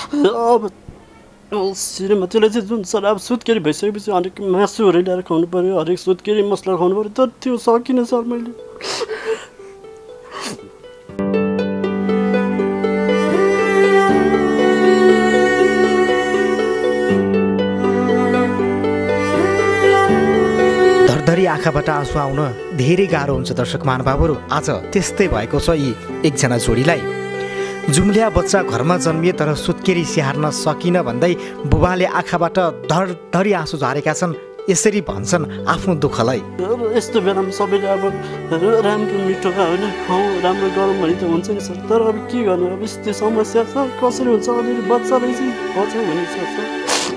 अब श्रीमतीले चाहिँ जुन सर अब सुत्केरी भइसकेपछि हरेक मासुहरू ल्याएर खुवाउनु पऱ्यो, हरेक सुत्केरी मसला खुवाउनु पऱ्यो, तर त्यो सकिनँ सर मैले। धरधरी आँखाबाट आँसु आउन धेरै गाह्रो हुन्छ दर्शक महानुभावहरू। आज त्यस्तै भएको छ यी एकजना जोडीलाई। जुम्लिया बच्चा घरमा जन्मिए तर सुत्केरी स्याहार्न सकिन भन्दै बुबाले आँखाबाट धरधरी आँसु झारेका छन्। यसरी भन्छन् आफ्नो दुःखलाई। यस्तो बेलामा सबैले अब राम्रो मिठो होइन खाउँ राम्रो गरौँ भने त हुन्छ नि सर, तर अब के गर्नु, अब यस्तो समस्या छ, कसरी हुन्छ, अलिअलि बच्चा रहेछ बचाउँ भन्ने छ सर।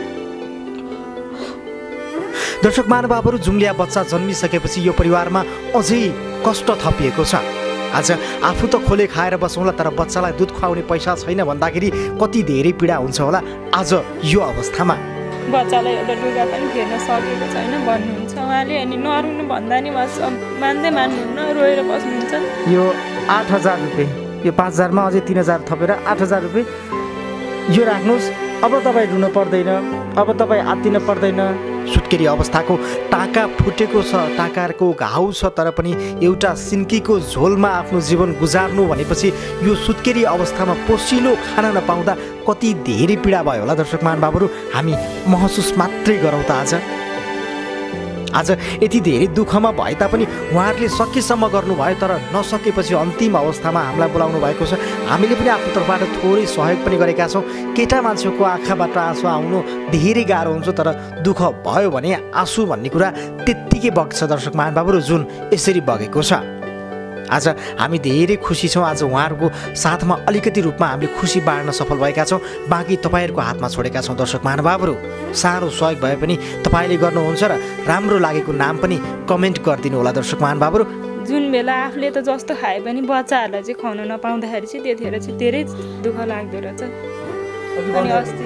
दर्शक महानुभावहरू, जुम्लिया बच्चा जन्मिसकेपछि यो परिवारमा अझै कष्ट थपिएको छ। आज आफू त खोले खाएर बसौँला तर बच्चालाई दुध खुवाउने पैसा छैन भन्दाखेरि कति धेरै पीडा हुन्छ होला आज यो अवस्थामा। बच्चालाई एउटा लुगा पनि फेर्न सकेको छैन भन्नुहुन्छ उहाँले, अनि नरुनु भन्दा नि मान्दै मान्नुहुन्न, रोएर बस्नुहुन्छ। यो 8,000 रुपियाँ, यो 5,000मा अझै 3,000 थपेर 8,000 रुपियाँ यो राख्नुहोस्। अब तपाईँ रुन पर्दैन, अब तपाईँ आत्तिन पर्दैन। सुत्केरी अवस्थाको टाँका फुटेको छ, टाँकाको घाउ छ, तर पनि एउटा सिन्कीको झोलमा आफ्नो जीवन गुजार्नु भनेपछि यो सुत्केरी अवस्थामा पोसिलो खान नपाउँदा कति धेरै पीडा भयो होला दर्शक महानुभावहरू। हामी महसुस मात्रै गरौँ त आज यति धेरै दुःखमा भए तापनि उहाँहरूले सकेसम्म गर्नुभयो, तर नसकेपछि अन्तिम अवस्थामा हामीलाई बोलाउनु भएको छ। हामीले पनि आफ्नो तर्फबाट थोरै सहयोग पनि गरेका छौँ। केटा मान्छेको आँखाबाट आँसु आउनु धेरै गाह्रो हुन्छ, तर दुःख भयो भने आँसु भन्ने कुरा त्यत्तिकै बग्छ दर्शक महानुभावहरू, जुन यसरी बगेको छ। आज हामी धेरै खुसी छौँ। आज उहाँहरूको साथमा अलिकति रूपमा हामीले खुसी बाँड्न सफल भएका छौँ। बाँकी तपाईँहरूको हातमा छोडेका छौँ दर्शक महानुभावहरू। सानो सहयोग भए पनि तपाईँले गर्नुहुन्छ र राम्रो लागेको नाम पनि कमेन्ट गरिदिनु होला दर्शक महानुभावहरू। जुन बेला आफूले त जस्तो खाए पनि बच्चाहरूलाई चाहिँ खुवाउन नपाउँदाखेरि चाहिँ त्यतिखेर चाहिँ धेरै दुःख लाग्दो रहेछ। अनि अस्ति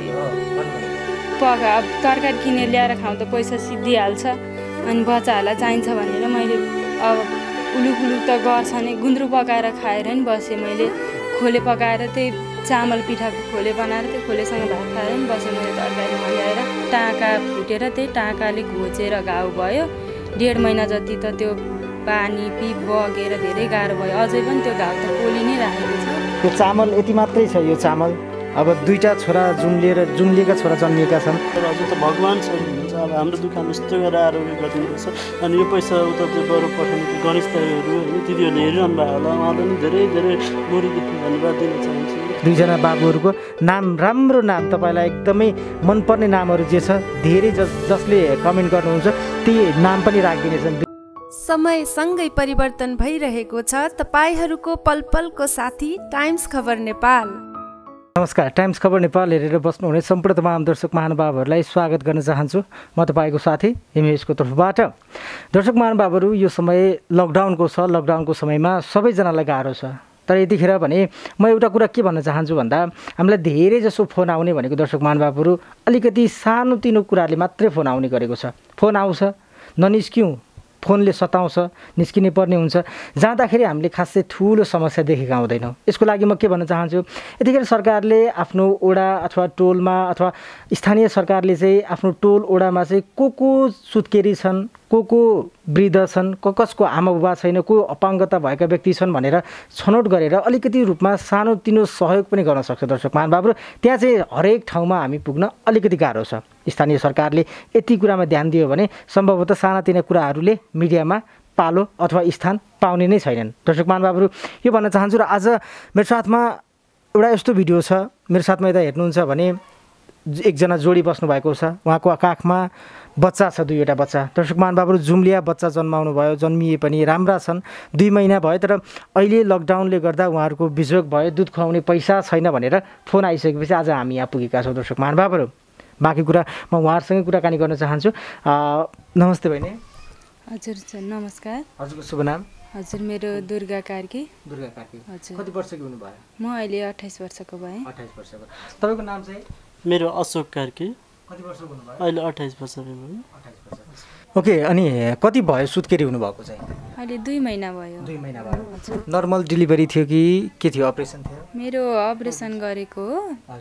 तरकारी किनेर ल्याएर खाउँ त पैसा सिद्धिहाल्छ, अनि बच्चाहरूलाई चाहिन्छ भनेर मैले अब उलुक त गर्छ नि, गुन्द्रुक पकाएर खाएर नि बसेँ मैले। खोले पकाएर त्यही चामल पिठाको खोले बनाएर त्यही खोलेसँग भात खाएर नि बसेँ मैले। तरकारीमा ल्याएर टाँका फुटेर त्यही टाँकाले घोचेर घाउ भयो। 1.5 महिना जति त त्यो पानी पिप बगेर धेरै गाह्रो भयो। अझै पनि त्यो घाउ त पोली नै राखेको छ। यो चामल यति मात्रै छ। यो चामल अब 2टा छोरा जुम्लिएका छोरा जन्मिएका छन्। हजुर त भगवान् छ हुन्छ। अब हाम्रो दुकान यस्तो गरेर आरोग्य गरिदिनुपर्छ, अनि यो पैसा उता त्यो बरु पठाउने त्यो गणेश दाईहरू होइन दिदीहरूले हेरिरहनु भयो होला, उहाँलाई पनि धेरै धेरै गोरीदेखि धन्यवाद दिन चाहन्छु। 2जना बाबुहरूको नाम, राम्रो नाम, तपाईँलाई एकदमै मनपर्ने नामहरू जे छ धेरै जसले कमेन्ट गर्नुहुन्छ ती नाम पनि राखिदिनेछन्। समयसँगै परिवर्तन भइरहेको छ। तपाईँहरूको पल पलको साथी टाइम्स खबर नेपाल। नमस्कार, टाइम्स खबर नेपाल हेरेर बस्नुहुने सम्पूर्ण तमाम दर्शक महानुभावहरूलाई स्वागत गर्न चाहन्छु। म तपाईँको साथी हिमेशको तर्फबाट। दर्शक महानुभावहरू, यो समय लकडाउनको छ। लकडाउनको समयमा सबैजनालाई गाह्रो छ। तर यतिखेर भने म एउटा कुरा के भन्न चाहन्छु भन्दा हामीलाई धेरै जसो फोन आउने भनेको दर्शक महानुभावहरू अलिकति सानोतिनो कुराले मात्रै फोन आउने गरेको छ। फोन आउँछ, ननिस्क्यौँ, फोनले सताउँछ, निस्किने पर्ने हुन्छ। जाँदाखेरि हामीले खासै ठुलो समस्या देखेका हुँदैनौँ। यसको लागि म के भन्न चाहन्छु, यतिखेर सरकारले आफ्नो ओडा अथवा टोलमा अथवा स्थानीय सरकारले चाहिँ आफ्नो टोल ओडामा चाहिँ को सुत्केरी छन्, को वृद्ध छन्, कसको आमा बुबा छैन, को अपाङ्गता भएका व्यक्ति छन् भनेर छनौट गरेर अलिकति रूपमा सानोतिनो सहयोग पनि गर्न सक्छ दर्शक महानुभावहरू। त्यहाँ चाहिँ हरेक ठाउँमा हामी पुग्न अलिकति गाह्रो छ। स्थानीय सरकारले यति कुरामा ध्यान दियो भने सम्भवतः सानातिना कुराहरूले मिडियामा पालो अथवा स्थान पाउने नै छैनन्। दर्शक महानुभावहरू, यो भन्न चाहन्छु। र आज मेरो साथमा एउटा यस्तो भिडियो छ। मेरो साथमा यता हेर्नुहुन्छ भने एकजना जोडी बस्नु भएको छ। उहाँको काखमा बच्चा छ, 2वटा बच्चा। दर्शक महानुभावहरू, जुम्लिया बच्चा जन्मिए पनि राम्रा छन्। 2 महिना भयो, तर अहिले लकडाउनले गर्दा उहाँहरूको बिजोग भयो। दुध खुवाउने पैसा छैन भनेर फोन आइसकेपछि आज हामी यहाँ पुगेका छौँ दर्शक महानुभावहरू। बाँकी कुरा म उहाँहरूसँगै कुराकानी गर्न चाहन्छु। नमस्ते बहिनी। हजुर नमस्कार। हजुरको शुभ नाम? हजुर मेरो दुर्गा कार्की। दुर्गा कार्की। हजुर। कति वर्षको हुनुभयो? म अहिले 28 वर्षको भएँ। 28 वर्षको। तपाईँको नाम चाहिँ? मेरो अशोक कार्की। कति वर्षको हुनुभयो? अहिले 28 वर्षको भयो। 28 वर्ष। ओके, अनि कति भयो सुत्केरी हुनुभएको चाहिँ? अहिले 2 महिना भयो। 2 महिना भयो। नर्मल डेलिभरी थियो कि के थियो, अपरेसन थियो? मेरो अपरेसन गरेको हो।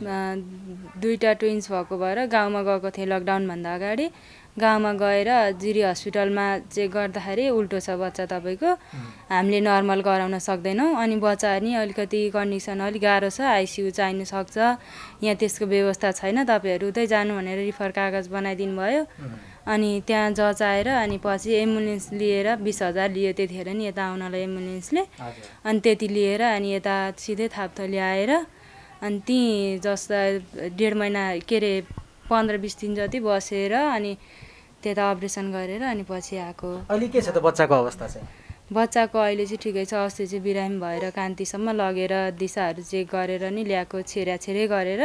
2टा ट्विन्स भएको भएर गाउँमा गएको थिएँ लकडाउनभन्दा अगाडि। गाउँमा गएर जिरी हस्पिटलमा चेक गर्दाखेरि उल्टो छ बच्चा तपाईँको, हामीले नर्मल गराउन सक्दैनौँ। अनि बच्चा नि अलिकति कन्डिसन अलिक गाह्रो छ, आइसियु चाहिनु सक्छ, यहाँ त्यसको व्यवस्था छैन, तपाईँहरू उतै जानु भनेर रिफर कागज बनाइदिनु भयो। अनि त्यहाँ जचाएर अनि पछि एम्बुलेन्स लिएर 20,000 लियो त्यतिखेर नि यता आउनलाई एम्बुलेन्सले। अनि त्यति लिएर अनि यता सिधै थाप्थली आएर अनि त्यहीँ जस्ता 1.5 महिना के अरे 15-20 दिन जति बसेर अनि त्यता अपरेसन गरेर अनि पछि आएको। अहिले के छ त बच्चाको अवस्था चाहिँ? बच्चाको अहिले चाहिँ ठिकै छ। अस्ति चाहिँ बिरामी भएर कान्तिसम्म लगेर दिशाहरू चेक गरेर नि ल्याएको, छेरै गरेर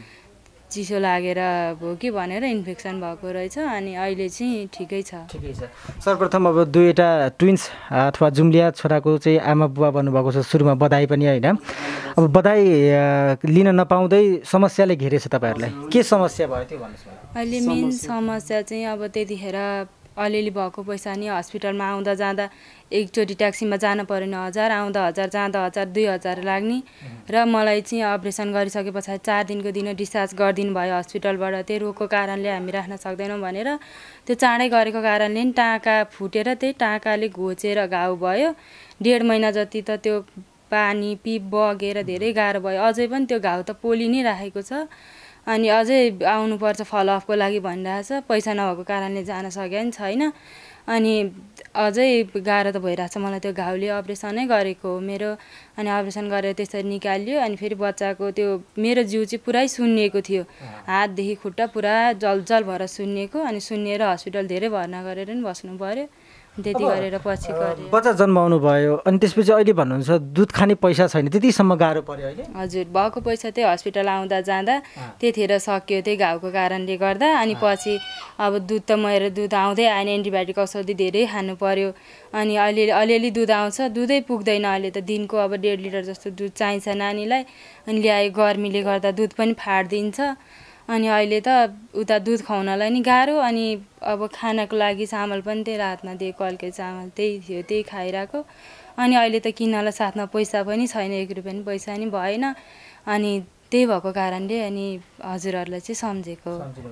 चिसो लागेर हो कि भनेर इन्फेक्सन भएको रहेछ। अनि अहिले चाहिँ ठिकै छ। सर्वप्रथम अब 2टा ट्विन्स अथवा जुम्लिया छोराको चाहिँ आमा बुबा बन्नुभएको छ। सुरुमा बधाई पनि होइन। अब बधाई लिन नपाउँदै समस्याले घेरेछ तपाईँहरूलाई, के समस्या भयो त्यो भन्नुहोस् मलाई। अहिले मेन समस्या चाहिँ अब त्यतिखेर अलिअलि भएको पैसा नि हस्पिटलमा आउँदा जाँदा एकचोटि ट्याक्सीमा जान परेन 1000, आउँदा 1000, जाँदा 1000, 2000 लाग्ने। र मलाई चाहिँ अपरेसन गरिसके पछाडि 4 दिनको दिन डिस्चार्ज गरिदिनु भयो हस्पिटलबाट। त्यही रोगको कारणले हामी राख्न सक्दैनौँ भनेर त्यो चाँडै गरेको कारणले नि टाँका फुटेर त्यही टाँकाले घोचेर घाउ भयो। 1.5 महिना जति त त्यो पानी पिप बगेर धेरै गाह्रो भयो। अझै पनि त्यो घाउ त पोलि नै राखेको छ। अनि अझै आउनुपर्छ फलोअपको लागि भनिरहेछ, पैसा नभएको कारणले जान सकेको छैन। अनि अझै गाह्रो त भइरहेछ मलाई। त्यो घाउले अपरेसनै गरेको हो मेरो। अनि अपरेसन गरेर त्यसरी निकालियो। अनि फेरि बच्चाको त्यो मेरो जिउ चाहिँ पुरै सुन्निएको थियो, हातदेखि खुट्टा पुरा जलजल भएर सुन्निएको। अनि सुन्निएर हस्पिटल धेरै भर्ना गरेर नि बस्नु पर्यो। त्यति गरेर पछि गरेँ। बच्चा जन्माउनु भयो अनि त्यसपछि अहिले भन्नुहुन्छ दुध खाने पैसा छैन, त्यतिसम्म गाह्रो पर्यो अहिले? हजुर, भएको पैसा त्यही हस्पिटल आउँदा जाँदा त्यतिखेर सक्यो त्यही घाउको कारणले गर्दा। अनि पछि अब दुध त मेरो दुध आउँदै आएन, एन्टिबायोटिक औषधि धेरै खानु पर्यो। अनि अलिअलि दुध आउँछ, दुधै पुग्दैन अहिले त। दिनको अब 1.5 लिटर जस्तो दुध चाहिन्छ नानीलाई। अनि ल्यायो, गर्मीले गर्दा दुध पनि फाट्दिन्छ। अनि अहिले त उता दुध खुवाउनलाई नि गाह्रो। अनि अब खानको लागि चामल पनि त्यही रातमा दिएको हल्के चामल त्यही थियो, त्यही खाइरहेको। अनि अहिले त किन्नलाई साथमा पैसा पनि छैन, 1 रुपियाँ पनि पैसा नि भएन। अनि त्यही भएको कारणले अनि हजुरहरूलाई चाहिँ सम्झेको।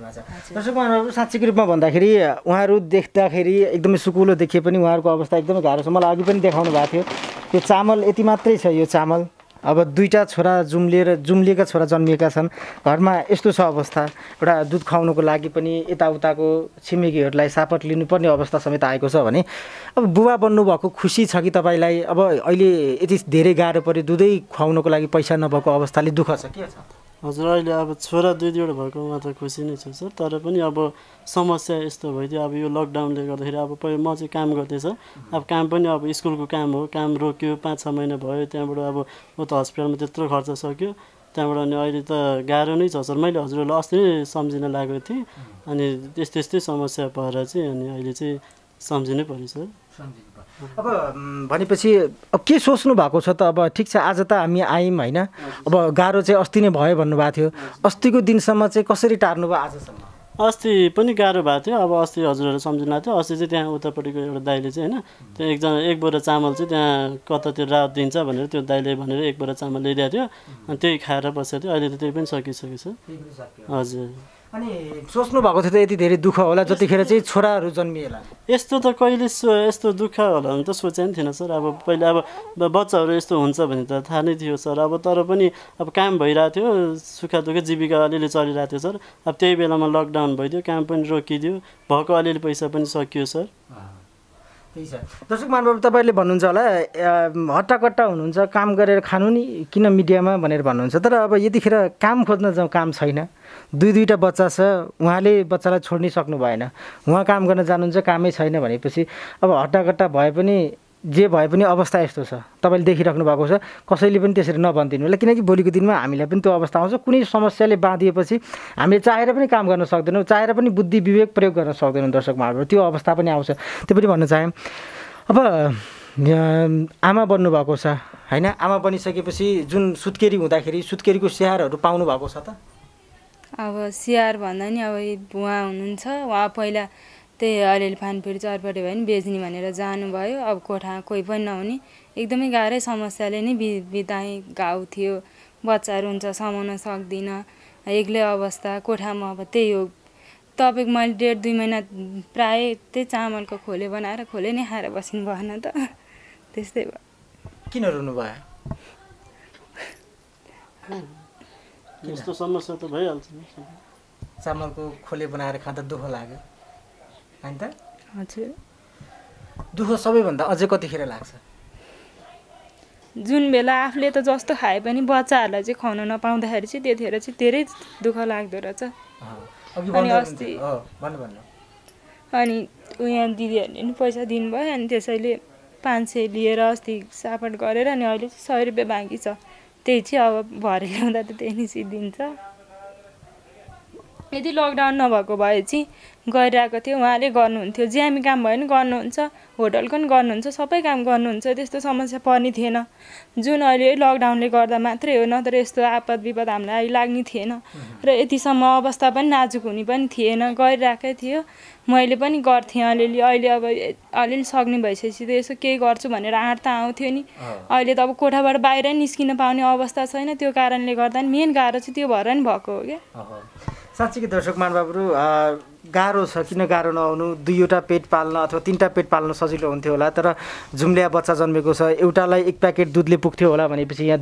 दर्शक साँच्चीको रूपमा भन्दाखेरि उहाँहरू देख्दाखेरि एकदमै सुकुलो देखिए पनि उहाँहरूको अवस्था एकदमै गाह्रो छ। मलाई अघि पनि देखाउनु भएको थियो यो चामल यति मात्रै छ। यो चामल अब 2टा छोरा जुम्लिएका छोरा जन्मिएका छन्, घरमा यस्तो छ अवस्था। एउटा दुध खुवाउनुको लागि पनि यताउताको छिमेकीहरूलाई सापट लिनुपर्ने अवस्था समेत आएको छ भने अब बुबा बन्नुभएको खुसी छ कि तपाईँलाई? अब अहिले यति धेरै गाह्रो पऱ्यो, दुधै खुवाउनुको लागि पैसा नभएको अवस्थाले दुःख छ, के छ? हजुर, अहिले अब छोरा 2-2 भएकोमा त खुसी नै छु सर। तर पनि अब समस्या यस्तो भइदियो, अब यो लकडाउनले गर्दाखेरि अब पहिला म चाहिँ काम गर्थेँ सर। अब काम पनि अब स्कुलको काम हो, काम रोक्यो, 5-6 महिना भयो। त्यहाँबाट अब म त हस्पिटलमा त्यत्रो खर्च सक्यो त्यहाँबाट। अनि अहिले त गाह्रो नै छ सर। मैले हजुरहरूलाई अस्ति नै सम्झिन लागेको थिएँ। अनि यस्तै समस्या भएर चाहिँ अनि अहिले चाहिँ सम्झिनै पऱ्यो सर। अब भनेपछि अब के सोच्नु भएको छ त? अब ठिक छ, आज त हामी आयौँ होइन, अब गाह्रो चाहिँ अस्ति नै भयो भन्नुभएको थियो। अस्तिको दिनसम्म चाहिँ कसरी टार्नु भयो आजसम्म? अस्ति पनि गाह्रो भएको थियो। अब अस्ति हजुरहरू सम्झिनु थियो। अस्ति चाहिँ त्यहाँ उतापट्टिको एउटा दाइले चाहिँ होइन, त्यो एक बोरा चामल चाहिँ त्यहाँ कता त्यो रात दिन्छ भनेर त्यो दाइले भनेर 1 बोरा चामल ल्याइदिएको थियो। अनि त्यही खाएर बसेको थियो। अहिले त त्यही पनि सकिसकेको छ। हजुर। अनि सोच्नु भएको थियो त यति धेरै दुःख होला जतिखेर चाहिँ छोराहरू जन्मिएला? यस्तो त कहिले यस्तो दुःख होला भने त सोचेको थिएन सर। अब पहिला अब बच्चाहरू यस्तो हुन्छ भने त थाहा नै थियो सर। अब तर पनि अब काम भइरहेको थियो, सुखा दुःख जीविका अलिअलि चलिरहेको थियो सर। अब त्यही बेलामा लकडाउन भइदियो, काम पनि रोकिदियो, भएको अलिअलि पैसा पनि सकियो सर। त्यही छ। दर्शक महानुभाव, तपाईँले भन्नुहुन्छ होला हट्टाकट्टा हुनुहुन्छ, काम गरेर खानु नि किन मिडियामा भनेर भन्नुहुन्छ। तर अब यतिखेर काम खोज्न जाउँ, काम छैन। 2-2टा बच्चा छ, उहाँले बच्चालाई छोड्नै सक्नु भएन। उहाँ काम गर्न जानुहुन्छ, कामै छैन भनेपछि अब हट्टाकट्टा भए पनि जे भए पनि अवस्था यस्तो छ। तपाईँले देखिराख्नु भएको छ, कसैले पनि त्यसरी नभनिदिनु होला। किनकि भोलिको दिनमा हामीलाई पनि त्यो अवस्था आउँछ। कुनै समस्याले बाँधिएपछि हामीले चाहेर पनि काम गर्न सक्दैनौँ, चाहेर पनि बुद्धि विवेक प्रयोग गर्न सक्दैनौँ। दर्शक महानुभाव, त्यो अवस्था पनि आउँछ। त्यो पनि भन्न चाहेँ। अब आमा बन्नुभएको छ होइन, आमा बनिसकेपछि जुन सुत्केरी हुँदाखेरि सुत्केरीको स्याहारहरू पाउनु भएको छ त? अब स्याहार भन्दा नि अब बुवा हुनुहुन्छ, उहाँ पहिला त्यही अलिअलि पानीपुरी चरपटे भयो नि बेच्ने भनेर जानुभयो। अब कोठामा कोही पनि नहुने एकदमै गाह्रै समस्याले नै बिताएँ। घाउ थियो, बच्चाहरू हुन्छ समाउन सक्दिनँ, एक्लै अवस्था कोठामा। अब त्यही हो तपाईँको मैले 1.5-2 महिना प्राय त्यही चामलको खोले बनाएर खोले नै खाएर बसिनु भएन त त्यस्तै भयो। किन रुनु भयो? यस्तो समस्या त भइहाल्छ। चामलको खोले बनाएर खाँदा दुःख लाग्यो हैन त? हजुर। दुःख सबैभन्दा अझै कतिखेर लाग्छ? जुन बेला आफूले त जस्तो खाए पनि बच्चाहरूलाई चाहिँ खुवाउन नपाउँदाखेरि चाहिँ त्यतिखेर चाहिँ धेरै दुःख लाग्दो रहेछ। अनि अस्ति अनि उहाँ दिदीहरूले नि पैसा दिनुभयो। अनि त्यसैले 500 लिएर अस्ति सापट गरेर अनि अहिले चाहिँ 100 रुपियाँ बाँकी छ। त्यही चाहिँ अब भरे ल्याउँदा त त्यही निस्किदिन्छ। यदि लकडाउन नभएको भए चाहिँ गरिरहेको थियो, उहाँले गर्नुहुन्थ्यो। ज्यामी काम भयो नि गर्नुहुन्छ, होटलको पनि गर्नुहुन्छ, सबै काम गर्नुहुन्छ, त्यस्तो समस्या पर्ने थिएन। जुन अहिले लकडाउनले गर्दा मात्रै हो, नत्र यस्तो आपद विपद हामीलाई लाग्ने थिएन। र यतिसम्म अवस्था पनि नाजुक हुने पनि थिएन, गरिरहेकै थियो। मैले पनि गर्थेँ अलिअलि। अहिले अब अलिअलि सक्ने भइसकेपछि त यसो केही गर्छु भनेर आँट त आउँथ्यो नि। अहिले त अब कोठाबाट बाहिर निस्किन पाउने अवस्था छैन। त्यो कारणले गर्दा नि मेन गाह्रो चाहिँ त्यो भएर नि भएको हो क्या। साँच्चीकै दर्शक महानुभावहरू, गाह्रो छ। किन गाह्रो नहुनु? 2वटा पेट पाल्न अथवा 3टा पेट पाल्न सजिलो हुन्थ्यो होला, तर जुम्लिया बच्चा जन्मेको छ, एउटालाई 1 प्याकेट दुधले पुग्थ्यो होला भनेपछि यहाँ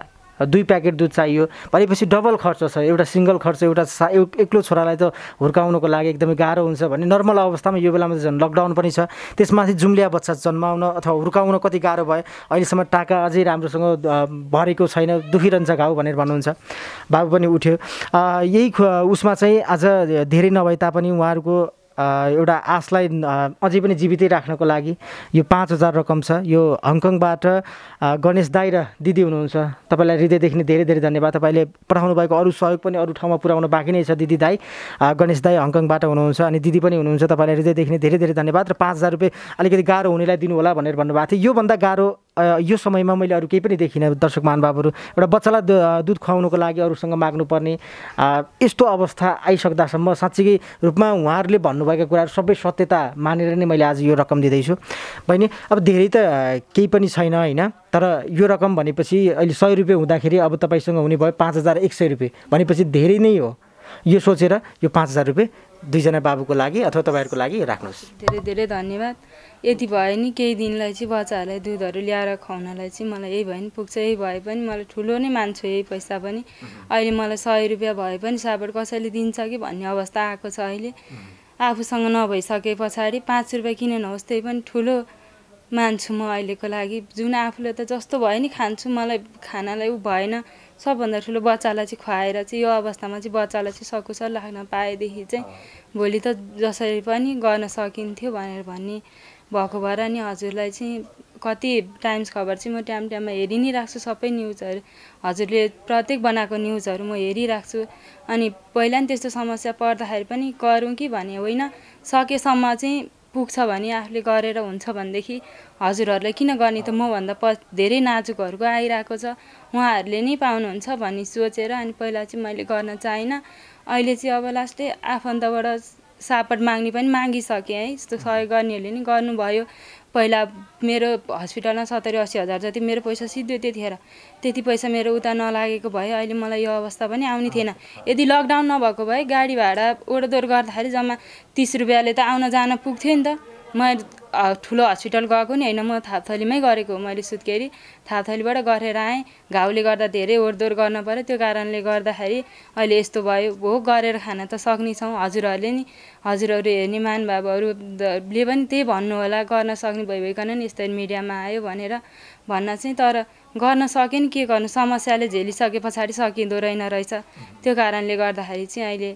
2 प्याकेट दुध चाहियो भनेपछि डबल खर्च छ। एउटा सिङ्गल खर्च, एक्लो छोरालाई त हुर्काउनको लागि एकदमै गाह्रो हुन्छ भने नर्मल अवस्थामा यो बेलामा झन् लकडाउन पनि छ, त्यसमाथि जुम्लिया बच्चा जन्माउन अथवा हुर्काउन कति गाह्रो भयो। अहिलेसम्म टाका अझै राम्रोसँग भरेको छैन, दुखिरहन्छ घाउ भनेर भन्नुहुन्छ। बाबु पनि उठ्यो। यही उसमा चाहिँ आज धेरै नभए तापनि उहाँहरूको एउटा आशलाई अझै पनि जीवितै राख्नको लागि यो 5000 रकम छ। यो हङकङबाट गणेश दाई र दिदी हुनुहुन्छ। तपाईँलाई हृदयदेखि धेरै धेरै धन्यवाद। तपाईँले पठाउनु भएको अरू सहयोग पनि अरू ठाउँमा पुर्याउन बाँकी नै छ। दिदी दाई, गणेश दाई हङकङबाट हुनुहुन्छ अनि दिदी पनि हुनुहुन्छ। तपाईँलाई हृदयदेखि धेरै धेरै धन्यवाद। र 5000 रुपियाँ अलिकति गाह्रो हुनेलाई दिनु होला भनेर भन्नुभएको थियो। योभन्दा गाह्रो यो समयमा मैले अरू केही पनि देखिनँ। दर्शक महानुभावहरू, एउटा बच्चालाई दुध खुवाउनुको लागि अरूसँग माग्नुपर्ने यस्तो अवस्था आइसक्दासम्म साँच्चीकै रूपमा उहाँहरूले भन्नुभएका कुराहरू सबै सत्यता मानेर नै मैले आज यो रकम दिँदैछु। बहिनी, अब धेरै त केही पनि छैन होइन, तर यो रकम भनेपछि अहिले 100 रुपियाँ हुँदाखेरि अब तपाईँसँग हुने भयो 5100 रुपियाँ भनेपछि धेरै नै हो। यो सोचेर यो 5000 रुपियाँ दुईजना बाबुको लागि अथवा तपाईँहरूको लागि राख्नुहोस्। धेरै धेरै धन्यवाद। यति भयो नि केही दिनलाई चाहिँ बच्चाहरूलाई दुधहरू ल्याएर खुवाउनलाई चाहिँ मलाई यही भयो नि पुग्छ। यही भए पनि मलाई ठुलो नै मान्छु यही पैसा पनि। अहिले मलाई 100 रुपियाँ भए पनि साबाट कसैले दिन्छ कि भन्ने अवस्था आएको छ। अहिले आफूसँग नभइसके पछाडि 5 रुपियाँ किन नहोस् त्यही पनि ठुलो मान्छु म अहिलेको लागि। जुन आफूले त जस्तो भयो नि खान्छु, मलाई खानालाई भएन। सबभन्दा ठुलो बच्चालाई चाहिँ खुवाएर चाहिँ यो अवस्थामा चाहिँ बच्चालाई चाहिँ सकुशल राख्न पाएदेखि चाहिँ भोलि त जसरी पनि गर्न सकिन्थ्यो भनेर भन्ने भएको भएर नि हजुरलाई चाहिँ कति टाइम्स खबर चाहिँ म टाइममा हेरि नै राख्छु। सबै न्युजहरू हजुरले प्रत्येक बनाएको न्युजहरू म हेरिराख्छु। अनि पहिला नि त्यस्तो समस्या पर्दाखेरि पनि गरौँ कि भने होइन, सकेसम्म चाहिँ पुग्छ भने आफूले गरेर हुन्छ भनेदेखि हजुरहरूलाई किन गर्ने त, मभन्दा धेरै नाजुकहरूको आइरहेको छ, उहाँहरूले नै पाउनुहुन्छ भन्ने सोचेर अनि पहिला चाहिँ मैले गर्न चाहिनँ। अहिले चाहिँ अब लास्टै आफन्तबाट सापट माग्ने पनि मागिसकेँ है। यस्तो सहयोग गर्नेहरूले नि गर्नुभयो। पहिला मेरो हस्पिटलमा 70-80 हजार जति मेरो पैसा सिद्धो त्यतिखेर। त्यति पैसा मेरो उता नलागेको भए अहिले मलाई यो अवस्था पनि आउने थिएन। यदि लकडाउन नभएको भए गाडी भाडा ओहोरदोहोर गर्दाखेरि जम्मा 30 रुपियाँले त आउन जान पुग्थ्यो नि त। म ठुलो हस्पिटल गएको नि होइन, म थापथलीमै गरेको हो। मैले सुत्केरी थापथलीबाट गरेर आएँ। घाउले गर्दा धेरै ओहोरदोहोर गर्न पर्यो, त्यो कारणले गर्दाखेरि अहिले यस्तो भयो। हो गरेर खान त सक्ने छौँ। हजुरहरूले नि हजुरहरू हेर्ने महानुभावहरूले पनि त्यही भन्नु होला, गर्न सक्ने भइकन नि यस्तो मिडियामा आयो भनेर भन्न चाहिँ। तर गर्न सके नि के गर्नु, समस्याले झेलिसके पछाडि सकिँदो रहेछ। त्यो कारणले गर्दाखेरि चाहिँ अहिले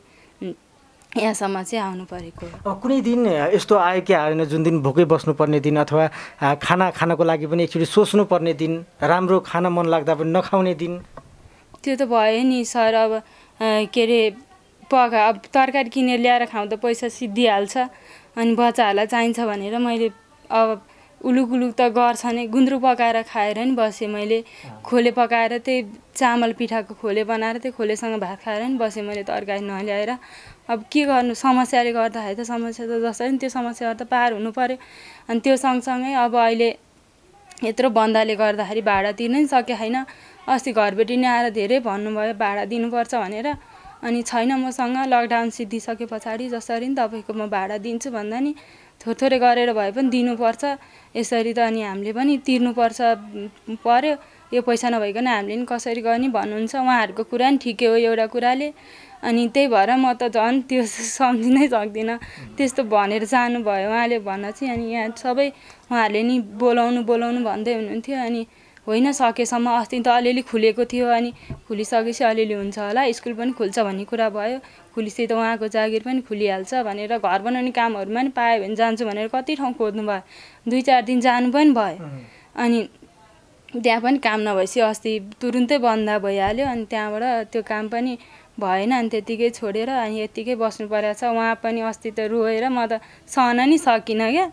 यहाँसम्म चाहिँ आउनु परेको। अब कुनै दिन यस्तो आयो कि आएन जुन दिन भोकै बस्नुपर्ने दिन अथवा खानको लागि पनि एकचोटि सोच्नुपर्ने दिन, राम्रो खान मन लाग्दा पनि नखाउने दिन? त्यो त भयो नि सर। अब के अरे अब तरकारी किनेर ल्याएर खाउँदा पैसा सिद्धिहाल्छ अनि बच्चाहरूलाई चाहिन्छ भनेर मैले अब उलुक त गर्छ नि गुन्द्रुक पकाएर खाएर नि बसेँ मैले खोले पकाएर त्यही चामल पिठाको खोले बनाएर त्यही खोलेसँग भात खाएर नि बसेँ मैले तरकारी नल्याएर अब के गर्नु समस्याले गर्दाखेरि त समस्या त जसरी नि त्यो समस्याहरू त पार हुनु पर्यो अनि त्यो सँगसँगै अब अहिले यत्रो बन्दाले गर्दाखेरि भाडा तिर्नै सके छैन अस्ति घरबेटी नै आएर धेरै भन्नुभयो भाडा दिनुपर्छ भनेर अनि छैन मसँग लकडाउन सिद्धिसके पछाडि जसरी नि तपाईँको म भाडा दिन्छु भन्दा नि थोरै गरेर भए पनि दिनुपर्छ यसरी त अनि हामीले पनि तिर्नुपर्छ पर्यो यो पैसा नभइकन हामीले नि कसरी गर्ने भन्नुहुन्छ उहाँहरूको कुरा नि ठिकै हो एउटा कुराले अनि त्यही भएर म त झन् त्यो सम्झिनै सक्दिनँ त्यस्तो भनेर जानुभयो उहाँले भन्न चाहिँ अनि यहाँ सबै उहाँहरूले नि बोलाउनु भन्दै हुनुहुन्थ्यो अनि होइन सकेसम्म अस्ति त अलिअलि खुलेको थियो अनि खुलिसकेपछि अलिअलि हुन्छ होला स्कुल पनि खुल्छ भन्ने कुरा भयो खुलिसै त उहाँको जागिर पनि खुलिहाल्छ भनेर घर बनाउने कामहरूमा नि पायो भने जान्छु भनेर कति ठाउँ खोज्नु भयो 2-4 दिन जानु पनि भयो अनि त्यहाँ पनि काम नभएपछि अस्ति तुरुन्तै बन्दा भइहाल्यो अनि त्यहाँबाट त्यो काम पनि भएन अनि त्यतिकै छोडेर अनि यतिकै बस्नु परेको छ उहाँ पनि अस्ति त रोएर म त सहन नि सकिनँ क्या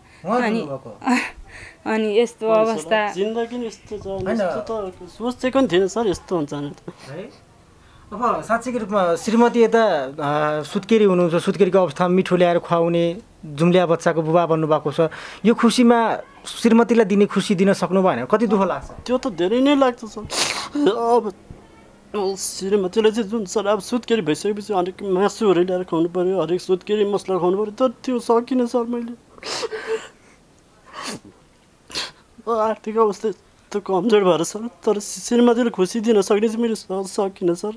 अनि यस्तो अवस्था जिन्दगी नि यस्तो छ यस्तो त सोचेको नि थिएन सर यस्तो हुन्छ नि अब साँच्चैको रूपमा श्रीमती यता सुत्केरी हुनुहुन्छ सुत्केरीको अवस्थामा मिठो ल्याएर खुवाउने जुम्लिया बच्चाको बुबा बन्नुभएको छ यो खुसीमा श्रीमतीलाई दिने खुसी दिन सक्नु भएन कति दुःख लाग्छ त्यो त धेरै नै लाग्छ सर अब श्रीमतीले चाहिँ जुन सर अब सुत्केरी भइसकेपछि हरेक मासुहरू ल्याएर खुवाउनु पर्यो हरेक सुत्केरी मसला खुवाउनु पर्यो तर त्यो सकिनँ सर मैले आर्थिक अवस्था यस्तो कमजोर भएर सर तर श्रीमतीले खुसी दिन सक्ने चाहिँ मैले सकिनँ सर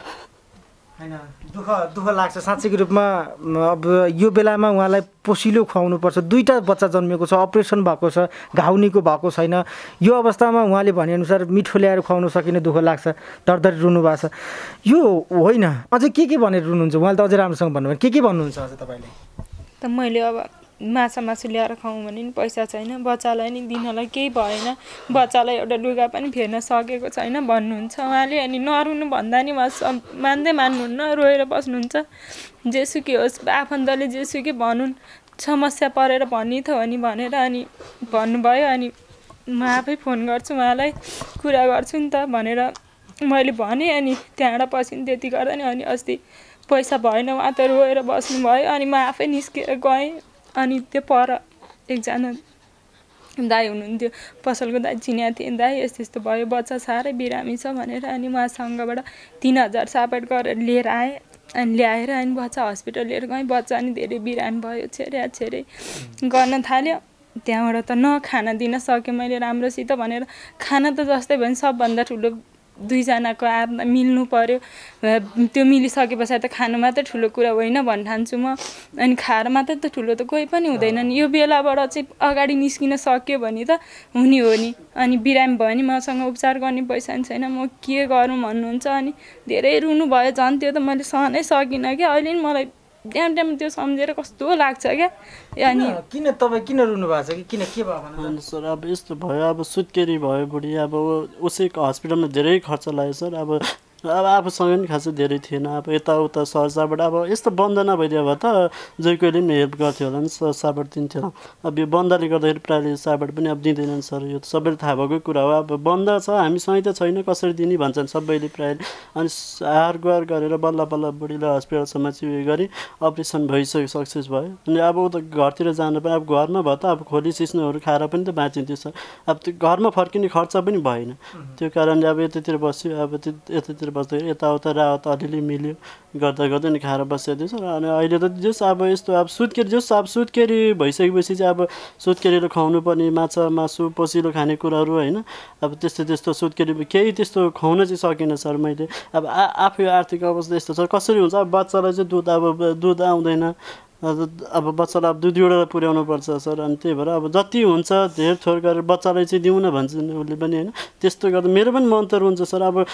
होइन दुःख लाग्छ साँच्चैको रूपमा अब यो बेलामा उहाँलाई पोसिलो खुवाउनुपर्छ 2टा बच्चा जन्मिएको छ अपरेसन भएको छ घाउनीको भएको छैन यो अवस्थामा उहाँले भनेअनुसार मिठो ल्याएर खुवाउन सकिने दुःख लाग्छ दरदरी रुनु भएको छ यो होइन अझै के भनेर रुनुहुन्छ उहाँले त अझै राम्रोसँग भन्नुभयो के भन्नुहुन्छ अझ तपाईँले त मैले अब मासु ल्याएर खुवाउँ भने नि पैसा छैन बच्चालाई नि दिनलाई केही भएन बच्चालाई एउटा लुगा पनि फेर्न सकेको छैन भन्नुहुन्छ उहाँले अनि नरुनु भन्दा नि मान्दै मान्नुहुन्न रोएर बस्नुहुन्छ जेसुकै होस् आफन्तले जेसुकै भनुन् समस्या परेर भन्ने थियो भने भनेर अनि भन्नुभयो अनि म आफै फोन गर्छु उहाँलाई कुरा गर्छु नि त भनेर मैले भनेँ अनि त्यहाँबाट पछि त्यति गर्दा नि अनि अस्ति पैसा भएन उहाँ त रोएर बस्नुभयो अनि म आफै निस्केर गएँ अनि त्यो पर एकजना दाइ हुनुहुन्थ्यो पसलको दाइ चिनेको थिएँ दाइ यस्तो भयो बच्चा साह्रै बिरामी छ भनेर अनि उहाँसँगबाट 3000 सापेट गरेर लिएर आएँ अनि ल्याएर अनि बच्चा हस्पिटल लिएर गएँ बच्चा अनि धेरै बिरामी भयो छेरे गर्न थाल्यो त्यहाँबाट त न खाना दिन सकेँ मैले राम्रोसित भनेर खाना त जस्तै भयो नि सबभन्दा ठुलो 2 जनाको आत्मा मिल्नु पर्यो त्यो मिलिसके पछाडि त खानु मात्रै ठुलो कुरा होइन भन्न ठान्छु म अनि खाएर मात्रै त ठुलो त कोही पनि हुँदैन नि यो बेलाबाट चाहिँ अगाडि निस्किन सक्यो भने त हुने हो नि अनि बिरामी भयो नि मसँग उपचार गर्ने पैसा नि छैन म के गरौँ भन्नुहुन्छ अनि धेरै रुनु भयो झन् त्यो त मैले सहनै सकिनँ क्या अहिले नि मलाई टाइम त्यो सम्झेर कस्तो लाग्छ क्या अनि किन रुनु भएको छ कि किन के भयो सर अब यस्तो भयो अब सुत्केरी भयो बुढी अब उसैको हस्पिटलमा धेरै खर्च लाग्यो सर अब आफूसँग नि खासै धेरै थिएन अब यताउता सरसाबाट अब यस्तो बन्द नभइदियो भए त जै कहिले पनि हेल्प गर्थ्यो होला नि साबाट दिन्थ्यो अब यो बन्दले गर्दाखेरि प्रायःले साबाट पनि अब दिँदैनन् सर यो त सबैले थाहा भएकै कुरा हो अब बन्द छ हामीसँग त छैन कसरी दिने भन्छन् सबैले प्रायःले अनि हार गुहार गरेर बल्ल बुढीलाई हस्पिटलसम्म चाहिँ उयो गरी अपरेसन भइसक्यो सक्सेस भयो अनि अब त घरतिर जानु पनि अब घरमा भयो त अब खोली सिस्नोहरू खाएर पनि त बाँचिन्थ्यो सर अब त्यो घरमा फर्किने खर्च पनि भएन त्यो कारणले अब यतातिर बस्यो अब यतातिर बस्दाखेरि यताउता रावत अलिअलि मिल्यो गर्दा नि खाएर बसिदियो सर अनि अहिले त जस अब यस्तो अब सुत्केरी भइसकेपछि चाहिँ अब सुत्केरीले खुवाउनु पर्ने माछा मासु पसिलो खानेकुराहरू होइन अब त्यस्तो सुत्केरी केही त्यस्तो खुवाउन चाहिँ सकिनँ सर मैले अब आफै आर्थिक अवस्था यस्तो छ कसरी हुन्छ अब बच्चालाई चाहिँ दुध आउँदैन अब बच्चालाई अब 2 जोडा पुर्याउनु पर्छ सर अनि त्यही भएर अब जति हुन्छ धेर थोर गरेर बच्चालाई चाहिँ दिउँ न भन्छन् उसले पनि होइन त्यस्तो गर्दा मेरो पनि मन त हुन्छ सर अब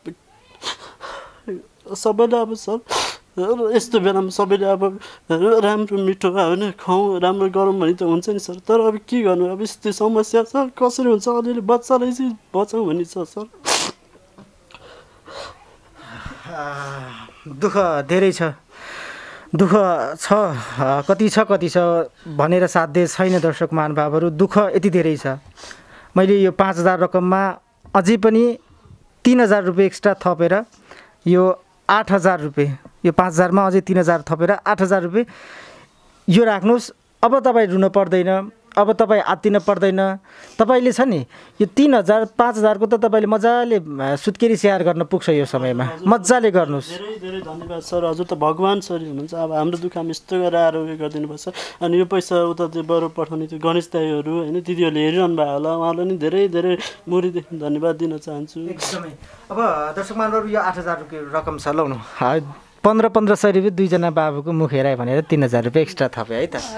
सबैले अब सर यस्तो बेलामा सबैले अब राम्रो मिठो होइन खुवाउँ राम्रो गरौँ भने त हुन्छ नि सर तर अब के गर्नु अब यस्तो समस्या छ कसरी हुन्छ अलिअलि बच्चालाई चाहिँ बचाउँ भन्ने छ सर दुःख धेरै छ दुःख छ कति छ भनेर साध्य छैन दर्शक महानुभावहरू दुःख यति धेरै छ मैले यो 5,000 रकममा अझै पनि 3,000 रुपियाँ एक्स्ट्रा थपेर यो 8,000 रुपियाँ यो 5,000मा अझै 3,000 थपेर 8,000 रुपियाँ यो राख्नुहोस् अब तपाईँ रुन पर्दैन अब तपाईँ आत्तिन पर्दैन तपाईँले छ नि यो 3,000 5,000 को त तपाईँले मजाले सुत्केरी स्याहार गर्न पुग्छ यो समयमा मजाले गर्नुहोस् धेरै धेरै धन्यवाद सर हजुर त भगवान सरी हुनुहुन्छ अब हाम्रो दुःखमा यस्तो गरेर आरोग्य गरिदिनु पर्छ अनि यो पैसा उता त्यो बरु पठाउने त्यो गणेश दाईहरू होइन दिदीहरूले हेरिरहनु भयो होला उहाँलाई नि धेरै धेरै मुरीदेखि धन्यवाद दिन चाहन्छु एकदमै अब दर्शक महानुभावहरू यो 8,000 रुपियाँ रकम छ लाउनु 1500 रुपियाँ दुईजना बाबुको मुख हेरायो भनेर 3,000 रुपियाँ एक्स्ट्रा थपे है त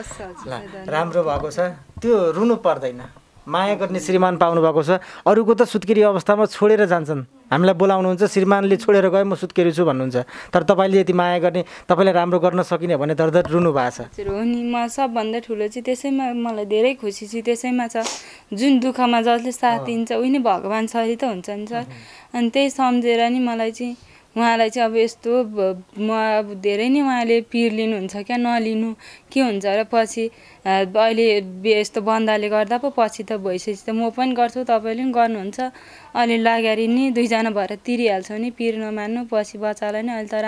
ल राम्रो भएको छ त्यो रुनु पर्दैन माया गर्ने श्रीमान पाउनु भएको छ अरूको त सुत्केरी अवस्थामा छोडेर जान्छन् हामीलाई बोलाउनुहुन्छ श्रीमानले छोडेर गए म सुत्केरी छु भन्नुहुन्छ तर तपाईँले यति माया गर्ने तपाईँलाई राम्रो गर्न सकिने भने दरदर रुनु भएको छ हो नि म सबभन्दा ठुलो चाहिँ त्यसैमा मलाई धेरै खुसी छु त्यसैमा छ जुन दुःखमा जसले साथ दिन्छ उही नै भगवान सरी त हुन्छ नि सर अनि त्यही सम्झेर नि मलाई चाहिँ उहाँलाई चाहिँ अब यस्तो म अब धेरै नै उहाँले पिर लिनुहुन्छ क्या नलिनु के हुन्छ र पछि अहिले यस्तो बन्दाले गर्दा पो पछि त भइसकेपछि त म पनि गर्छु तपाईँले पनि गर्नुहुन्छ अलि लागेर नि दुईजना भएर तिरिहाल्छौँ नि पिर नमान्नु पछि बच्चालाई नि अहिले त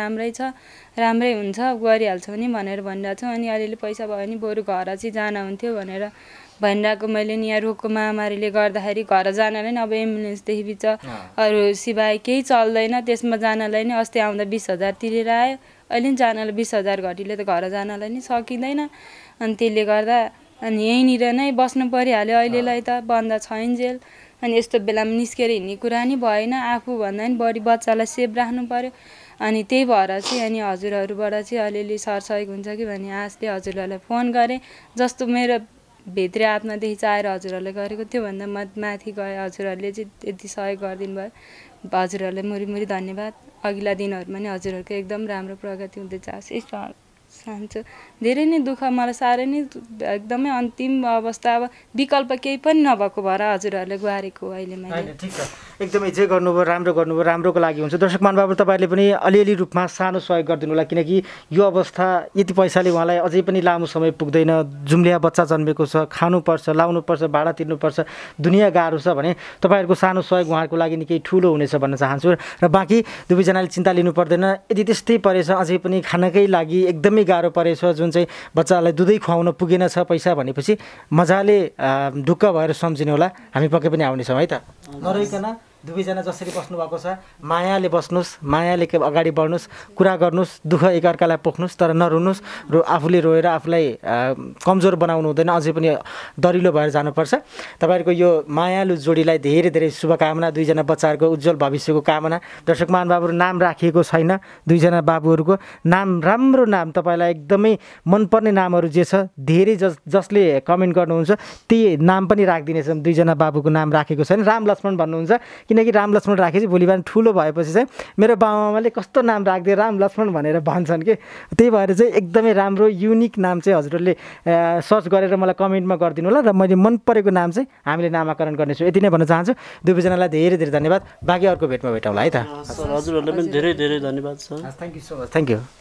राम्रै हुन्छ गरिहाल्छौँ नि भनेर भनिरहेको छौँ अनि अलिअलि पैसा भयो भने बरु घर चाहिँ जान हुन्थ्यो भनेर भनिरहेको मैले नि यहाँ रोगको महामारीले गर्दाखेरि घर जानलाई नि अब एम्बुलेन्सदेखि बिच अरू सिवाय केही चल्दैन त्यसमा जानलाई नि अस्ति आउँदा 20,000 तिरेर आयो अहिले नि जानलाई 20,000 घटीले त घर जानलाई नि सकिँदैन अनि त्यसले गर्दा अनि यहीँनिर नै बस्नु परिहाल्यो अहिलेलाई त बन्द छैन्जेल अनि यस्तो बेलामा निस्केर हिँड्ने कुरा नि भएन आफूभन्दा नि बढी बच्चालाई सेफ राख्नु पर्यो अनि त्यही भएर चाहिँ अनि हजुरहरूबाट चाहिँ अलिअलि सरसहयोग हुन्छ कि भन्ने आशले हजुरहरूलाई फोन गरेँ जस्तो मेरो भित्री आत्मादेखि चाहेर हजुरहरूले गरेको त्योभन्दा माथि गए हजुरहरूले चाहिँ यति सहयोग गरिदिनु भयो हजुरहरूलाई मुरी धन्यवाद अघिल्ला दिनहरूमा नि हजुरहरूको एकदम राम्रो प्रगति हुँदै जाओस् यस्तो चाहन्छु धेरै नै दुःख मलाई साह्रै नै एकदमै अन्तिम अवस्था अब विकल्प केही पनि नभएको भएर हजुरहरूले गुहारेको अहिले मैले ठिक छ एकदमै जे गर्नुभयो राम्रोको लागि हुन्छ दर्शक महानुभावहरू तपाईँहरूले पनि अलिअलि रूपमा सानो सहयोग गरिदिनु होला किनकि यो अवस्था यति पैसाले उहाँलाई अझै पनि लामो समय पुग्दैन जुम्लिया बच्चा जन्मेको छ खानुपर्छ लाउनुपर्छ भाडा तिर्नुपर्छ दुनियाँ गाह्रो छ भने तपाईँहरूको सानो सहयोग उहाँहरूको लागि निकै ठुलो हुनेछ भन्न चाहन्छु र बाँकी दुवैजनाले चिन्ता लिनु पर्दैन यदि त्यस्तै परेछ अझै पनि खानकै लागि एकदमै गाह्रो परेछ जुन चाहिँ बच्चालाई दुधै खुवाउन पुगेन छ पैसा भनेपछि मजाले ढुक्क भएर सम्झिनु होला हामी पक्कै पनि आउनेछौँ है त नरहिकन दुवैजना जसरी बस्नु भएको छ मायाले बस्नुहोस् मायाले अगाडि बढ्नुहोस् कुरा गर्नुहोस् दुःख एकअर्कालाई पोख्नुहोस् तर नरुनुहोस् र आफूले रोएर आफूलाई कमजोर बनाउनु हुँदैन अझै पनि दरिलो भएर जानुपर्छ तपाईँहरूको यो मायालु जोडीलाई धेरै धेरै शुभकामना दुईजना बच्चाहरूको उज्जवल भविष्यको कामना दर्शक महानुभावहरू नाम राखिएको छैन दुईजना बाबुहरूको नाम राम्रो नाम तपाईँलाई एकदमै मनपर्ने नामहरू जे छ धेरै जसले कमेन्ट गर्नुहुन्छ ती नाम पनि राखिदिनेछौँ दुईजना बाबुको नाम राखेको छैन राम लक्ष्मण भन्नुहुन्छ किनकि राम लक्ष्मण राखेपछि भोलि बिहान ठुलो भएपछि चाहिँ मेरो बाबुआमाले कस्तो नाम राखिदिए राम लक्ष्मण भनेर भन्छन् कि त्यही भएर चाहिँ एकदमै राम्रो युनिक नाम चाहिँ हजुरहरूले सर्च गरेर मलाई कमेन्टमा गरिदिनु होला र मैले मन परेको नाम चाहिँ हामीले नामाकरण गर्नेछौँ यति नै भन्न चाहन्छु दुवैजनालाई धेरै धेरै धन्यवाद बाँकी अर्को भेटमा भेटौँला है त हजुरहरूलाई पनि धेरै धेरै धन्यवाद छ thank you so much thank you